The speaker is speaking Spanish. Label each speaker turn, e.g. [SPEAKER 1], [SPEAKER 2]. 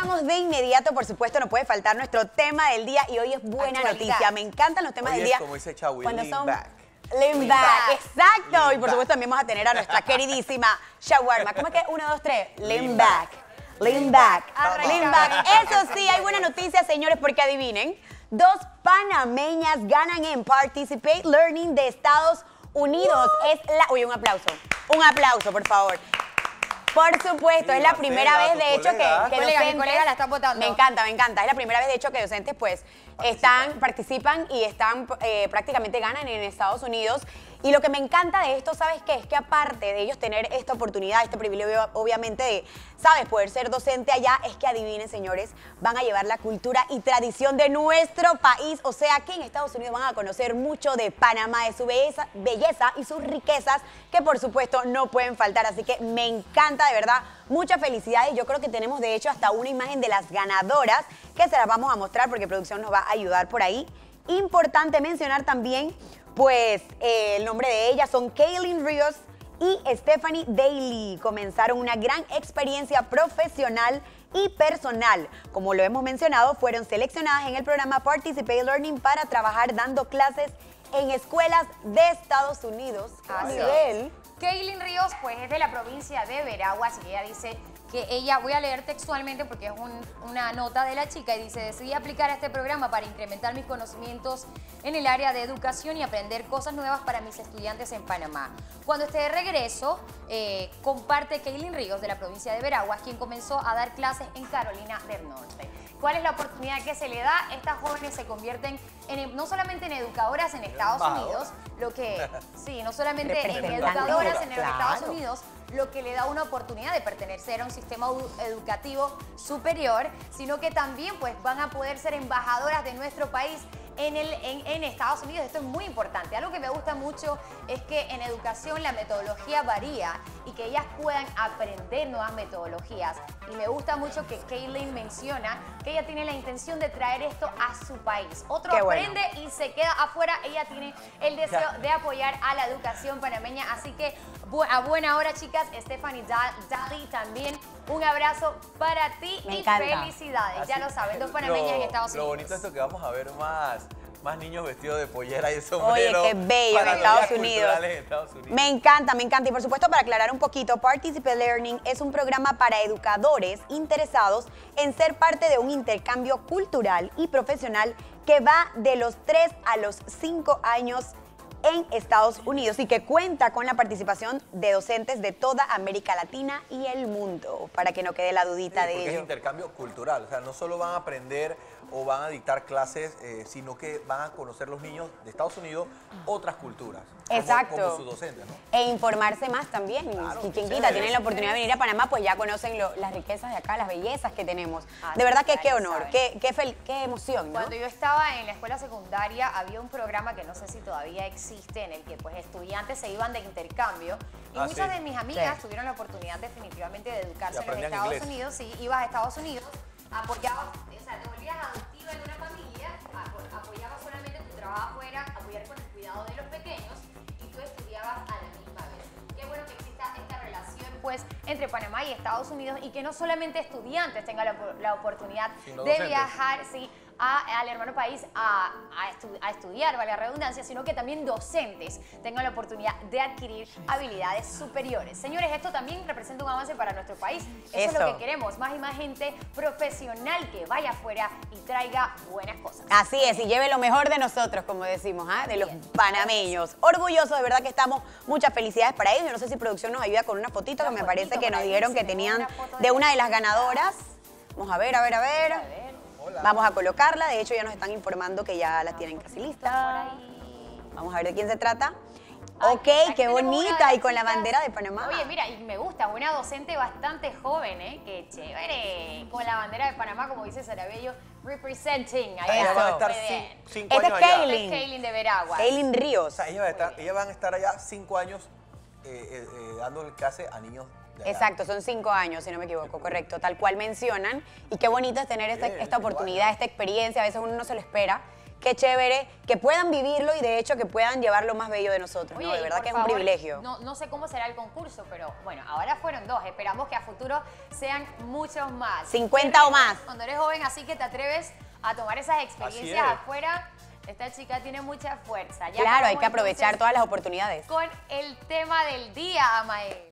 [SPEAKER 1] vamos de inmediato, por supuesto, no puede faltar nuestro tema del día y hoy es buena noticia. Me encantan los temas del día.
[SPEAKER 2] Como dice Chawi,
[SPEAKER 1] cuando
[SPEAKER 2] lean
[SPEAKER 1] son
[SPEAKER 2] back.
[SPEAKER 1] Lean back, exacto.
[SPEAKER 2] Lean
[SPEAKER 1] Y por supuesto también vamos a tener a nuestra queridísima Shawarma. ¿Cómo es que? 1, 2, 3. Lean back. Lean back. Lean back. Eso sí, hay buena noticia, señores, porque adivinen. 2 panameñas ganan en Participate Learning de Estados Unidos. Uy, un aplauso. Un aplauso, por favor. Por supuesto, es la primera vez, de hecho, que docentes...
[SPEAKER 3] Mi colega la está votando.
[SPEAKER 1] Me encanta, me encanta. Es la primera vez, de hecho, que docentes, pues, participan y prácticamente ganan en Estados Unidos. Y lo que me encanta de esto, ¿sabes qué? Es que aparte de ellos tener esta oportunidad, este privilegio, obviamente, de, ¿sabes?, poder ser docente allá, es que adivinen, señores, van a llevar la cultura y tradición de nuestro país. O sea, que en Estados Unidos van a conocer mucho de Panamá, de su belleza y sus riquezas, que por supuesto no pueden faltar. Así que me encanta, de verdad, muchas felicidades. Yo creo que tenemos, de hecho, hasta una imagen de las ganadoras, que se las vamos a mostrar porque producción nos va a ayudar por ahí. Importante mencionar también, pues, el nombre de ellas son Kaylin Ríos y Stephanie Daly. Comenzaron una gran experiencia profesional y personal. Como lo hemos mencionado, fueron seleccionadas en el programa Participate Learning para trabajar dando clases en escuelas de Estados Unidos. ¿A nivel?
[SPEAKER 3] Kaylin Ríos, pues, es de la provincia de Veraguas y ella dice que ella, voy a leer textualmente porque es una nota de la chica, y dice: decidí aplicar a este programa para incrementar mis conocimientos en el área de educación y aprender cosas nuevas para mis estudiantes en Panamá. Cuando esté de regreso, comparte Kaylin Ríos, de la provincia de Veraguas, quien comenzó a dar clases en Carolina del Norte. ¿Cuál es la oportunidad que se le da? Estas jóvenes se convierten no solamente en educadoras en Estados Unidos, no solamente en educadoras en los Estados Unidos, lo que le da una oportunidad de pertenecer a un sistema educativo superior, sino que también, pues, van a poder ser embajadoras de nuestro país en Estados Unidos. Esto es muy importante. Algo que me gusta mucho es que en educación la metodología varía y que ellas puedan aprender nuevas metodologías. Y me gusta mucho que Kaylin menciona que ella tiene la intención de traer esto a su país. Otro aprende y se queda afuera. Ella tiene el deseo de apoyar a la educación panameña. Así que a buena hora, chicas. Stephanie Daly, también un abrazo para ti y felicidades. Ya lo saben, 2 panameñas en Estados Unidos.
[SPEAKER 2] Lo bonito es esto, que vamos a ver más niños vestidos de pollera y de sombrero.
[SPEAKER 1] Oye, qué bello en Estados Unidos. Me encanta, me encanta. Y por supuesto, para aclarar un poquito, Participate Learning es un programa para educadores interesados en ser parte de un intercambio cultural y profesional que va de los 3 a los 5 años en Estados Unidos y que cuenta con la participación de docentes de toda América Latina y el mundo, para que no quede la dudita de ello.
[SPEAKER 2] Es intercambio cultural, o sea, no solo van a aprender o van a dictar clases, sino que van a conocer los niños de Estados Unidos otras culturas.
[SPEAKER 1] Exacto.
[SPEAKER 2] Como sus docentes, ¿no?
[SPEAKER 1] E informarse más también. Claro, y quien quita, tienen la oportunidad de venir a Panamá, pues ya conocen las riquezas de acá, las bellezas que tenemos. De verdad que qué honor, qué emoción, ¿no?
[SPEAKER 3] Cuando yo estaba en la escuela secundaria, había un programa que no sé si todavía existe, en el que, pues, estudiantes se iban de intercambio. Y muchas de mis amigas tuvieron la oportunidad definitivamente de educarse en los Estados Unidos. Sí, ibas a Estados Unidos, apoyabas, o sea, te volvías adoptiva en una familia, apoyabas solamente tu trabajo, era apoyar con el cuidado de los pequeños, y tú estudiabas a la misma vez. Qué bueno que exista esta relación, pues, entre Panamá y Estados Unidos, y que no solamente estudiantes tengan la oportunidad de viajar, al hermano país a estudiar, vale la redundancia, sino que también docentes tengan la oportunidad de adquirir habilidades superiores. Señores, esto también representa un avance para nuestro país. Eso es lo que queremos, más y más gente profesional que vaya afuera y traiga buenas cosas.
[SPEAKER 1] Así es, y lleve lo mejor de nosotros, como decimos, de los panameños. Orgullosos, de verdad que estamos. Muchas felicidades para ellos. Yo no sé si producción nos ayuda con una fotito, que me parece que nos dijeron que tenían de una de las ganadoras. Vamos a ver.
[SPEAKER 2] Hola.
[SPEAKER 1] Vamos a colocarla. De hecho, ya nos están informando que ya la tienen casi lista. Vamos a ver de quién se trata. Ok, qué bonita, y con la bandera de Panamá.
[SPEAKER 3] Oye, mira, y me gusta, una docente bastante joven, ¿eh? Qué chévere. Con la bandera de Panamá, como dice Sarabello, representing.
[SPEAKER 2] Ella van a estar 5 años
[SPEAKER 1] Esta es
[SPEAKER 2] allá.
[SPEAKER 1] Kaylin.
[SPEAKER 3] Kaylin de Veraguas.
[SPEAKER 1] Kaylin Ríos.
[SPEAKER 2] O sea, ellas van a estar allá 5 años dando clase a niños de allá.
[SPEAKER 1] Exacto, son 5 años, si no me equivoco, correcto, tal cual mencionan. Y qué bonito es tener esta oportunidad, esta experiencia. A veces uno no se lo espera, qué chévere que puedan vivirlo y de hecho que puedan llevar lo más bello de nosotros,
[SPEAKER 3] Oye,
[SPEAKER 1] ¿no? De
[SPEAKER 3] y
[SPEAKER 1] verdad
[SPEAKER 3] por
[SPEAKER 1] que es un
[SPEAKER 3] favor,
[SPEAKER 1] privilegio.
[SPEAKER 3] No sé cómo será el concurso, pero bueno, ahora fueron 2. Esperamos que a futuro sean muchos más.
[SPEAKER 1] 50 o más.
[SPEAKER 3] Cuando eres joven, así que te atreves a tomar esas experiencias
[SPEAKER 2] es.
[SPEAKER 3] afuera. Esta chica tiene mucha fuerza. Ya
[SPEAKER 1] Claro, hay
[SPEAKER 3] vamos
[SPEAKER 1] que aprovechar
[SPEAKER 3] entonces
[SPEAKER 1] todas las oportunidades.
[SPEAKER 3] con el tema del día, Amael.